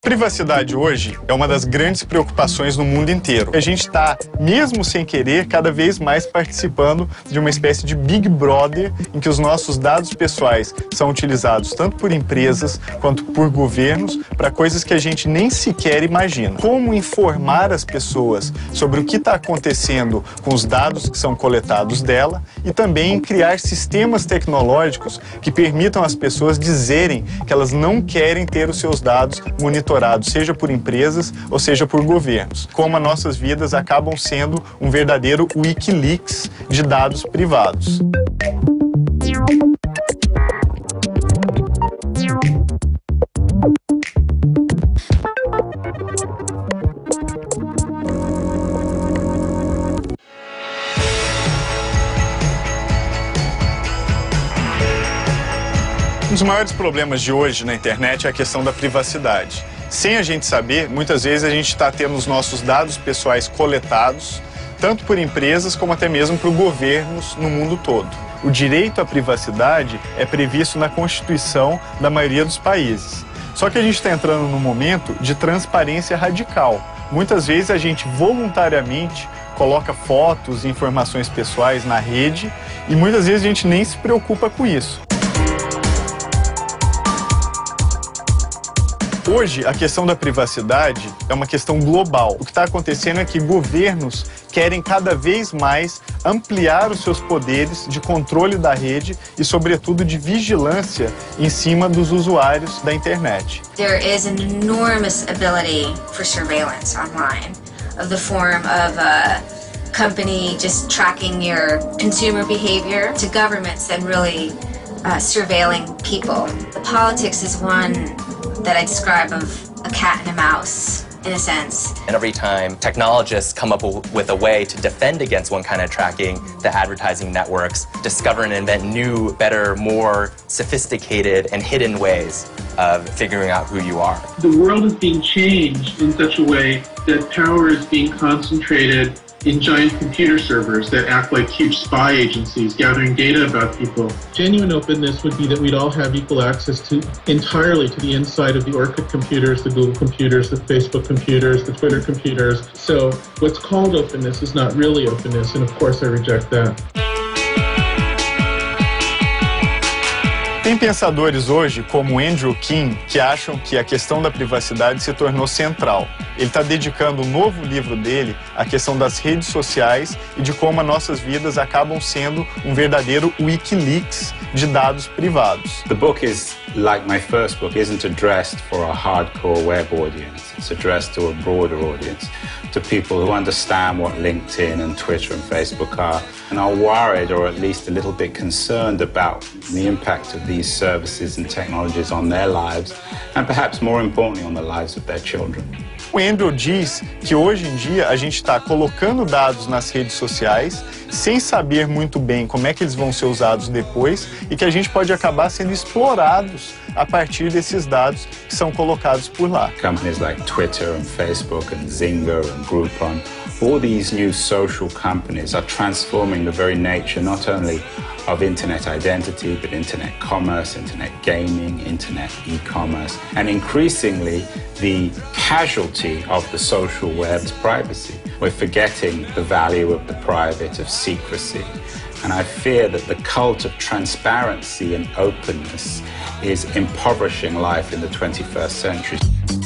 Privacidade hoje é uma das grandes preocupações no mundo inteiro. A gente está, mesmo sem querer, cada vez mais participando de uma espécie de Big Brother em que os nossos dados pessoais são utilizados tanto por empresas quanto por governos para coisas que a gente nem sequer imagina. Como informar as pessoas sobre o que está acontecendo com os dados que são coletados dela e também criar sistemas tecnológicos que permitam às pessoas dizerem que elas não querem ter os seus dados monitorados, seja por empresas ou seja por governos. Como as nossas vidas acabam sendo um verdadeiro Wikileaks de dados privados. Um dos maiores problemas de hoje na internet é a questão da privacidade. Sem a gente saber, muitas vezes a gente está tendo os nossos dados pessoais coletados, tanto por empresas como até mesmo por governos no mundo todo. O direito à privacidade é previsto na Constituição da maioria dos países. Só que a gente está entrando num momento de transparência radical. Muitas vezes a gente voluntariamente coloca fotos e informações pessoais na rede e muitas vezes a gente nem se preocupa com isso. Hoje, a questão da privacidade é uma questão global. O que está acontecendo é que governos querem cada vez mais ampliar os seus poderes de controle da rede e, sobretudo, de vigilância em cima dos usuários da internet. There is an enormous ability for surveillance online of the form of a company just tracking your consumer behavior to governments and really surveilling people. The politics is one that I describe of a cat and a mouse, in a sense. And every time technologists come up with a way to defend against one kind of tracking, the advertising networks discover and invent new, better, more sophisticated and hidden ways of figuring out who you are. The world is being changed in such a way that power is being concentrated in giant computer servers that act like huge spy agencies gathering data about people. Genuine openness would be that we'd all have equal access entirely to the inside of the Orchid computers, the Google computers, the Facebook computers, the Twitter computers. So what's called openness is not really openness, and of course I reject that. Tem pensadores hoje, como Andrew King, que acham que a questão da privacidade se tornou central. Ele está dedicando um novo livro dele à questão das redes sociais e de como as nossas vidas acabam sendo um verdadeiro Wikileaks de dados privados. The book is, like my first book, isn't addressed for a hardcore web audience. It's addressed to a broader audience, to people who understand what LinkedIn and Twitter and Facebook are and are worried or at least a little bit concerned about the impact of these services and technologies on their lives and perhaps more importantly on the lives of their children. O Andrew diz que hoje em dia a gente está colocando dados nas redes sociais sem saber muito bem como é que eles vão ser usados depois e que a gente pode acabar sendo explorados a partir desses dados que são colocados por lá. Companies like Twitter and Facebook and Zynga and Groupon, all these new social companies are transforming the very nature not only of internet identity, but internet commerce, internet gaming, internet e-commerce, and increasingly the casualty of the social web's privacy. We're forgetting the value of the private, of secrecy. And I fear that the cult of transparency and openness is impoverishing life in the 21st century.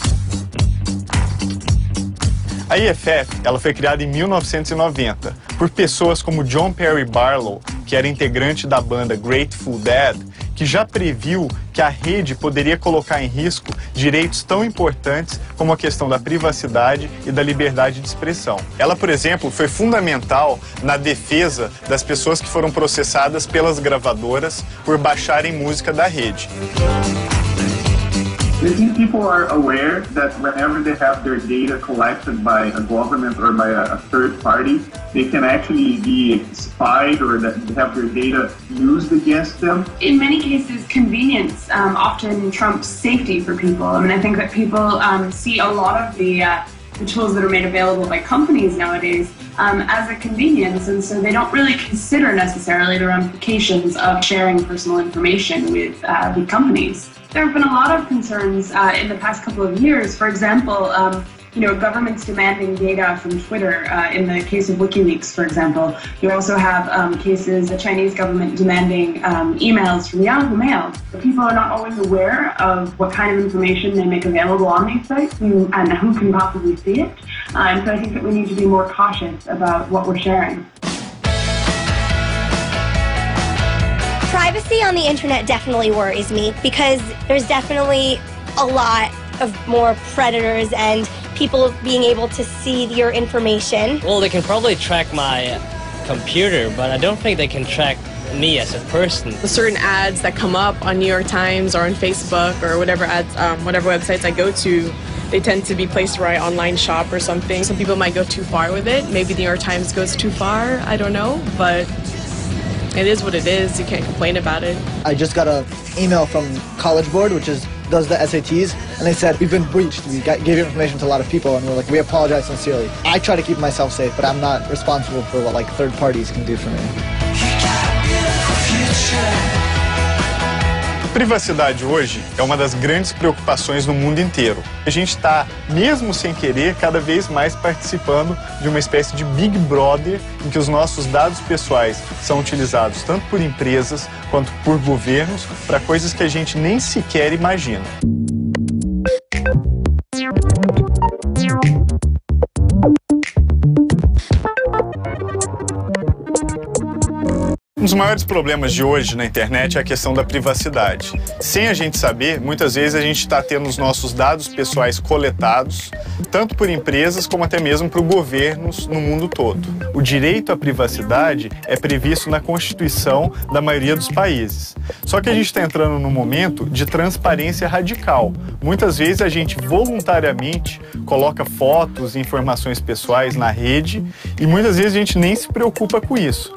A EFF, ela foi criada em 1990 por pessoas como John Perry Barlow, que era integrante da banda Grateful Dead, que já previu que a rede poderia colocar em risco direitos tão importantes como a questão da privacidade e da liberdade de expressão. Ela, por exemplo, foi fundamental na defesa das pessoas que foram processadas pelas gravadoras por baixarem música da rede. I think people are aware that whenever they have their data collected by a government or by a third party, they can actually be spied or that have their data used against them. In many cases, convenience often trumps safety for people. I mean, I think that people see a lot of the tools that are made available by companies nowadays as a convenience, and so they don't really consider necessarily the ramifications of sharing personal information with companies. There have been a lot of concerns in the past couple of years. For example, governments demanding data from Twitter. In the case of WikiLeaks, for example, you also have cases, the Chinese government demanding emails from Yahoo Mail. People are not always aware of what kind of information they make available on these sites and who can possibly see it. And so I think that we need to be more cautious about what we're sharing. Privacy on the internet definitely worries me because there's definitely a lot of more predators and people being able to see your information. Well, they can probably track my computer, but I don't think they can track me as a person. The certain ads that come up on New York Times or on Facebook or whatever ads, whatever websites I go to, they tend to be placed where I online shop or something. Some people might go too far with it. Maybe the New York Times goes too far, I don't know, but it is what it is. You can't complain about it. I just got an email from College Board, which does the SATs, and they said, we've been breached. We gave your information to a lot of people, and we're like, we apologize sincerely. I try to keep myself safe, but I'm not responsible for what third parties can do for me. Privacidade hoje é uma das grandes preocupações no mundo inteiro. A gente está, mesmo sem querer, cada vez mais participando de uma espécie de Big Brother em que os nossos dados pessoais são utilizados tanto por empresas quanto por governos para coisas que a gente nem sequer imagina. Um dos maiores problemas de hoje na internet é a questão da privacidade. Sem a gente saber, muitas vezes a gente está tendo os nossos dados pessoais coletados, tanto por empresas como até mesmo por governos no mundo todo. O direito à privacidade é previsto na Constituição da maioria dos países. Só que a gente está entrando num momento de transparência radical. Muitas vezes a gente voluntariamente coloca fotos e informações pessoais na rede e muitas vezes a gente nem se preocupa com isso.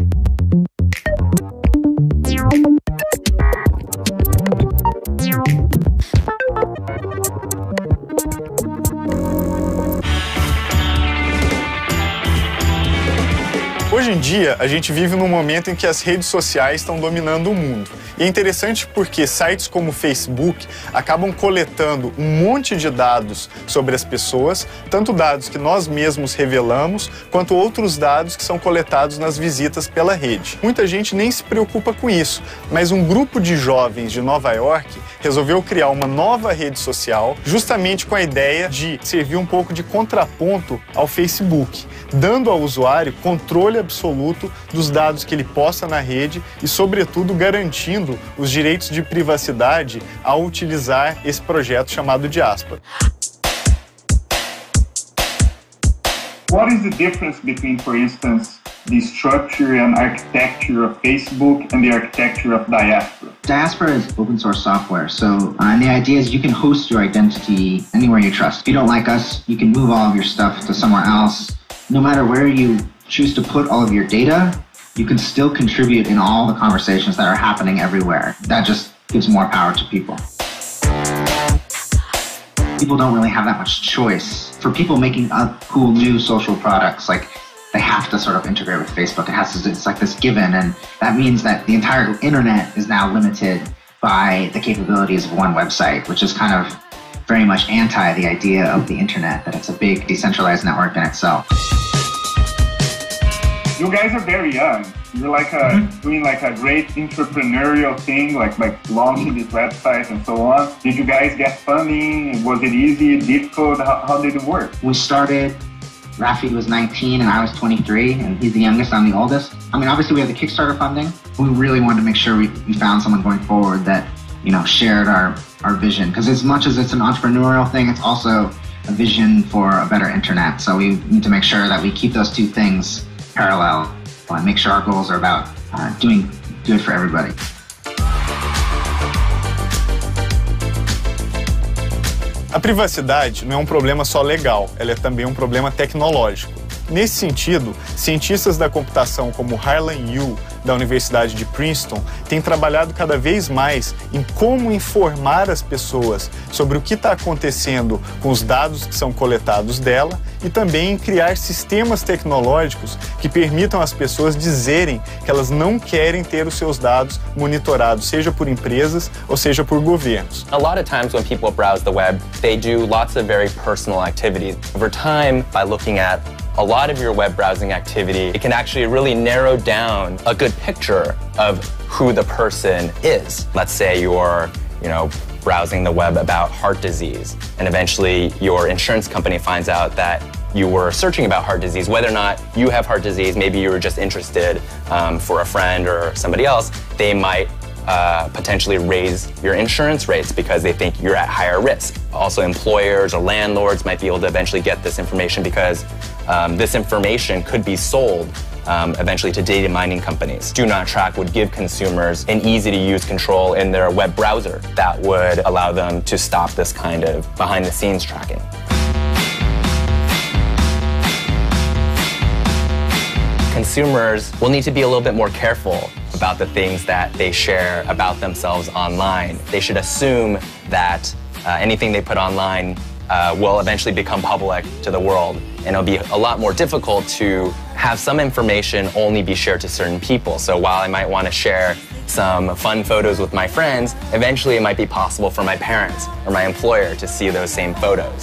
Hoje em dia, a gente vive num momento em que as redes sociais estão dominando o mundo. E é interessante porque sites como o Facebook acabam coletando um monte de dados sobre as pessoas, tanto dados que nós mesmos revelamos, quanto outros dados que são coletados nas visitas pela rede. Muita gente nem se preocupa com isso, mas um grupo de jovens de Nova York resolveu criar uma nova rede social justamente com a ideia de servir um pouco de contraponto ao Facebook, dando ao usuário controle absoluto dos dados que ele posta na rede e, sobretudo, garantindo os direitos de privacidade ao utilizar esse projeto chamado Diaspora. What is the difference between, for instance, the structure and architecture of Facebook and the architecture of Diaspora? Diaspora is open source software, so and the idea is you can host your identity anywhere you trust. If you don't like us, you can move all of your stuff to somewhere else. No matter where you choose to put all of your data, you can still contribute in all the conversations that are happening everywhere. That just gives more power to people. People don't really have that much choice. For people making cool new social products, they have to sort of integrate with Facebook. It's like this given, and that means that the entire internet is now limited by the capabilities of one website, which is kind of very much anti the idea of the internet, that it's a big decentralized network in itself. You guys are very young. You're doing a great entrepreneurial thing, like launching this website and so on. Did you guys get funding? Was it easy, difficult? How did it work? We started, Rafi was 19 and I was 23, and he's the youngest, I'm the oldest. I mean, obviously we have the Kickstarter funding. We really wanted to make sure we found someone going forward that, shared our vision. Because as much as it's an entrepreneurial thing, it's also a vision for a better internet. So we need to make sure that we keep those two things parallel and make sure our goals are about doing good for everybody. A privacidade não é um problema só legal, ela é também um problema tecnológico. Nesse sentido, cientistas da computação como Harlan Yu, da Universidade de Princeton, tem trabalhado cada vez mais em como informar as pessoas sobre o que está acontecendo com os dados que são coletados dela e também em criar sistemas tecnológicos que permitam às pessoas dizerem que elas não querem ter os seus dados monitorados, seja por empresas ou seja por governos. A lot of times when people browse the web, they do lots of very personal activities. Over time, by looking at a lot of your web browsing activity, it can actually really narrow down a good picture of who the person is. Let's say you're, browsing the web about heart disease, and eventually your insurance company finds out that you were searching about heart disease, whether or not you have heart disease, maybe you were just interested for a friend or somebody else, they might potentially raise your insurance rates because they think you're at higher risk. Also, employers or landlords might be able to eventually get this information because this information could be sold eventually to data mining companies. Do Not Track would give consumers an easy-to-use control in their web browser that would allow them to stop this kind of behind-the-scenes tracking. Consumers will need to be a little bit more careful about the things that they share about themselves online. They should assume that anything they put online will eventually become public to the world, and it'll be a lot more difficult to have some information only be shared to certain people. So while I might want to share some fun photos with my friends, eventually it might be possible for my parents or my employer to see those same photos.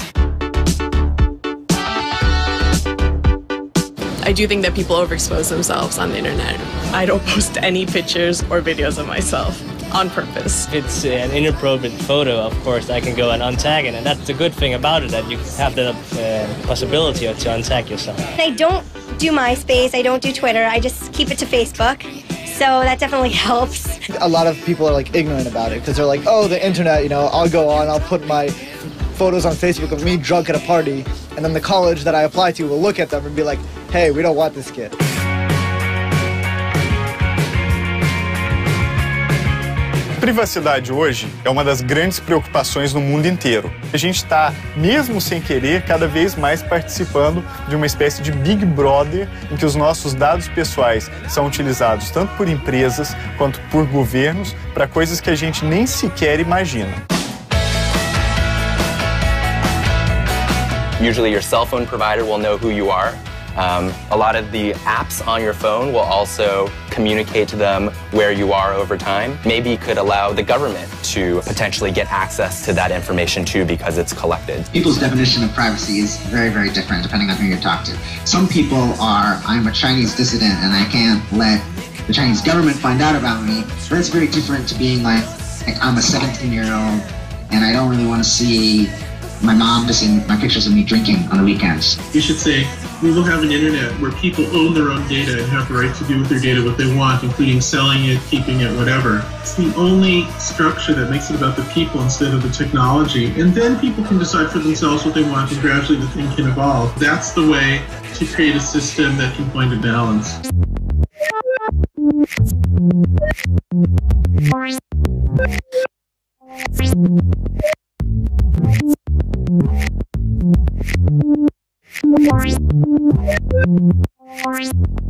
I do think that people overexpose themselves on the internet. I don't post any pictures or videos of myself on purpose. If it's an inappropriate photo, of course, I can go and untag it, and that's the good thing about it, that you have the possibility to untag yourself. I don't do MySpace, I don't do Twitter, I just keep it to Facebook, so that definitely helps. A lot of people are like ignorant about it because they're like, oh, the internet, I'll go on, I'll put my photos on Facebook of me drunk at a party, and then the college that I apply to will look at them and be like, hey, we don't want this kid. Privacidade hoje é uma das grandes preocupações no mundo inteiro. A gente está, mesmo sem querer, cada vez mais participando de uma espécie de Big Brother em que os nossos dados pessoais são utilizados tanto por empresas quanto por governos para coisas que a gente nem sequer imagina. Usually your cell phone provider will know who you are. A lot of the apps on your phone will also communicate to them where you are over time. Maybe you could allow the government to potentially get access to that information too because it's collected. People's definition of privacy is very, very different depending on who you talk to. Some people are, I'm a Chinese dissident and I can't let the Chinese government find out about me. That's very different to being like I'm a 17-year-old and I don't really want to see my mom to see my pictures of me drinking on the weekends. You should say, we will have an internet where people own their own data and have the right to do with their data what they want, including selling it, keeping it, whatever. It's the only structure that makes it about the people instead of the technology. And then people can decide for themselves what they want, and gradually the thing can evolve. That's the way to create a system that can find a balance. Bye.